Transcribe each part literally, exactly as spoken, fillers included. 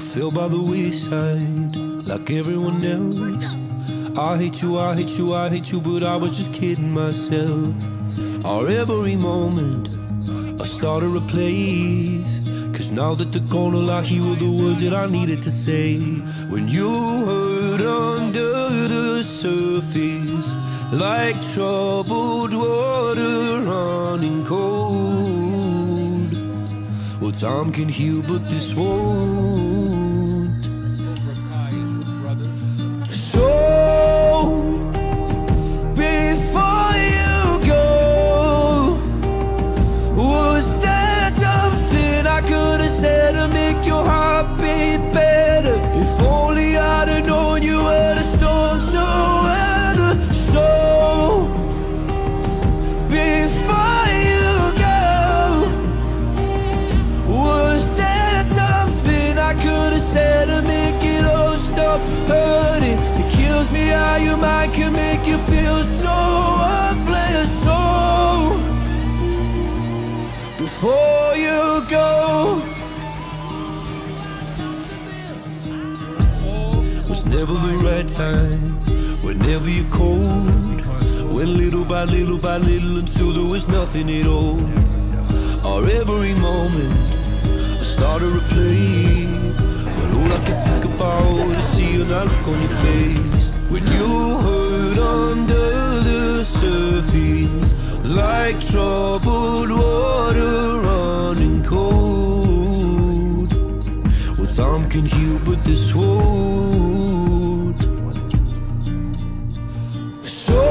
fell by the wayside like everyone else. I hate you, I hate you, I hate you, but I was just kidding myself. Our every moment I started a place, cause now that they're gone, all I hear were the words that I needed to say. When you hurt under the surface, like troubled water running cold. Well, time can heal, but this won't. So, before you go, was there something I could have said to make your heart beat better? If only I'd have known you were the storm to weather. So, before you go, was there something I could have said to make it all stop hurting? It kills me how your mind can make you feel so worthless. So, before you go, was never the right time, whenever you're cold. Went little by little by little until there was nothing at all. Or every moment I started to play, but all I could think about is seeing that look on your face. When you hurt under the surface, like troubled water running cold. Well, time can heal, but this won't. So,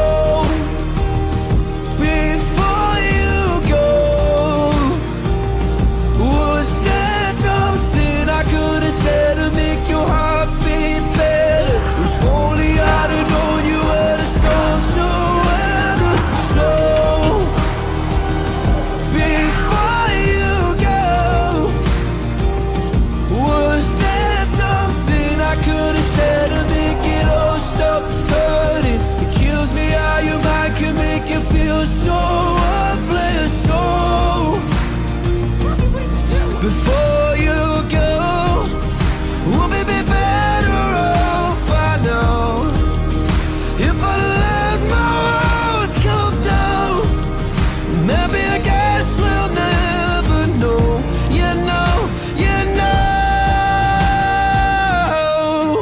before you go, was there something I could have said to make your heart beat better? If only I'd have known you were the storm to weather. So, before you go, was there something I could have said to make it all stop hurting? It kills me how your mind can make you feel so worthless. So, before you go, we'll be be better off by now. If I let my walls come down, maybe I guess we'll never know. You know, you know.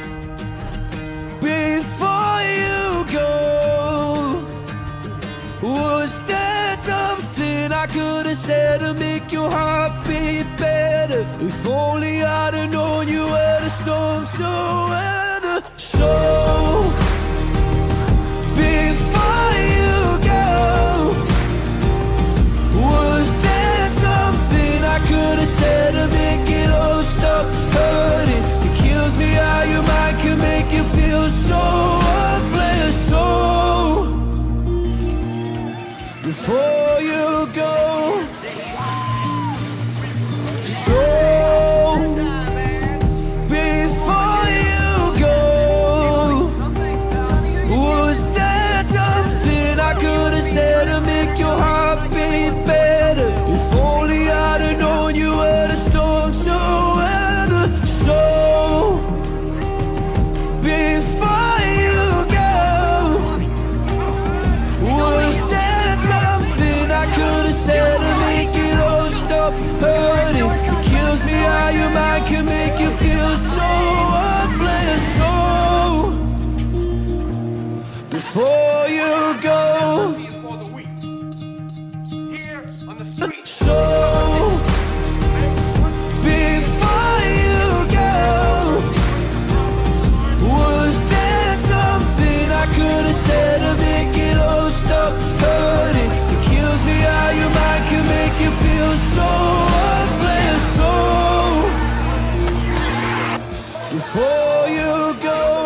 Before you go, was there something I could have said to make your heart beat better? If only I'd have known you were the storm to weather. So, before you go, was there something I could have said to make it all stop hurting? It kills me how your mind can make you feel so worthless. So, before you go, so, before you go, was there something I could have said to make your heart beat better? If only I'd have known you were the storm to weather. So, before you go, was there something I could have said to make it all stop hurting? It kills me how your mind can make you feel so worthless. So, before you go, so, before you go, was there something I could have said to make it all stop hurting? It kills me how your mind can make you feel so worthless. So, before you go,